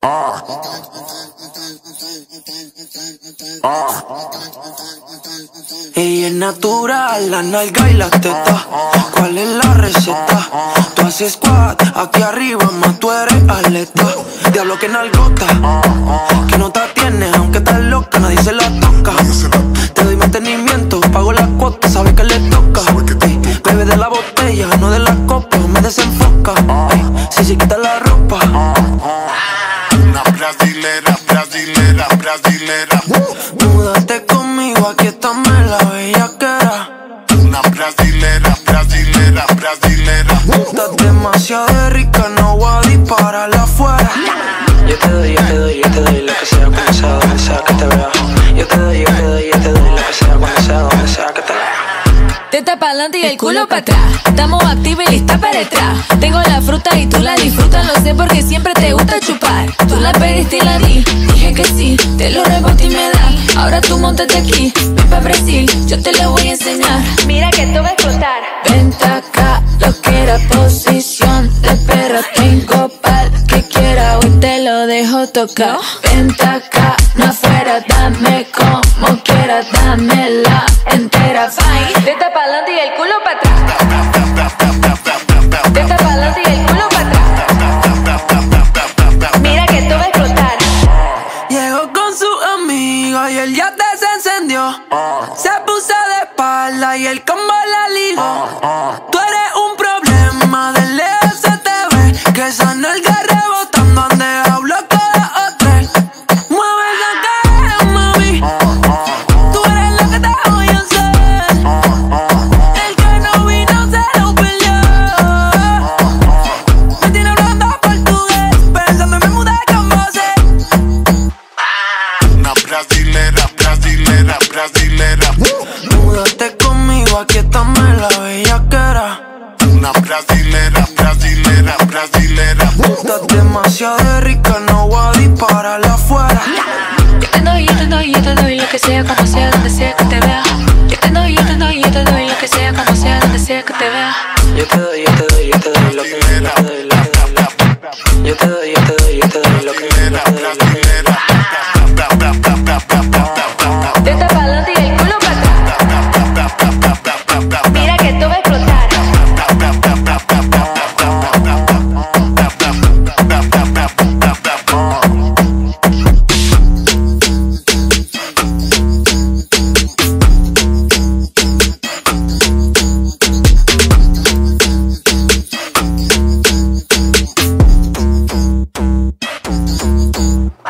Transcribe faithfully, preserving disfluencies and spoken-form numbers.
Ah. Ah. Ella es natural, la nalga y la teta. ¿Cuál es la receta? Tú haces squat, aquí arriba, más tú eres atleta. Diablo que nalgota, que nota tienes, aunque estás loca, nadie se la toca. Te doy mantenimiento, pago la cuota, sabes que le toca. Ey, bebe de la botella, no de la copa, me desenfoca. Ey, si se quita la ropa. Una brasilera, brasilera, brasilera. Múdate conmigo, aquí estamos en la bellaquera. Una brasilera, brasilera, brasilera. Estás demasiado rica, no voy a dispararla afuera. Yo te doy, yo te doy, yo te doy lo que sea, como sea, donde sea que te vea. Yo te doy, yo te doy, yo te doy lo que sea, como sea, donde sea que te vea. Teta pa'lante y el culo pa' atrás. Estamos activos y lista para detrás. Tengo la fruta y tú la disfrutas, lo sé porque siempre te gusta chupar. Tú la pediste y la di, dije que sí, te lo reboté y me da. Ahora tú montate aquí, ven pa' Brasil, yo te lo voy a enseñar. Mira que esto va a explotar. Vente acá, lo que era posición de perra. Tengo pa'l que quiera, hoy te lo dejo tocar. Vente acá, no afuera, dame como quieras, dámela entera. Teta pa'lante y el culo pa' atrás. Teta pa'lante y el culo pa' atrás. Mira que esto va a explotar. Llegó con su amiga y el yate se encendió. Se puso de espalda y el combo la ligó. Tú eres un problema, de lejos se te ve que esa nalga rebotando donde hablo con las otras. Mueve esa cara, mami. Tú eres lo que te voy a hacer. El que no vino se lo perdió. Me tiene hablando portugués, pensando me mudé con voces. Una brasilera, brasilera, brasilera. Múdate conmigo, aquí estamos en la bellaquera. Una brasilera, brasilera, brasilera. Estás demasiado rica, no voy a dispararla afuera. Yo te doy, yo te doy, yo te doy lo que sea, como sea, donde sea que te vea. Yo te doy, yo te doy, yo te doy lo que sea, como sea, donde sea que te vea. Yo te doy, yo te doy, yo te doy lo que me da, yo te doy, lo que me da. Yo te doy, yo te doy, yo te doy lo que me da, yo te doy, lo que me da. Teta pa'lante y el culo pa' atrás. Mira que esto va a explotar. Thank you.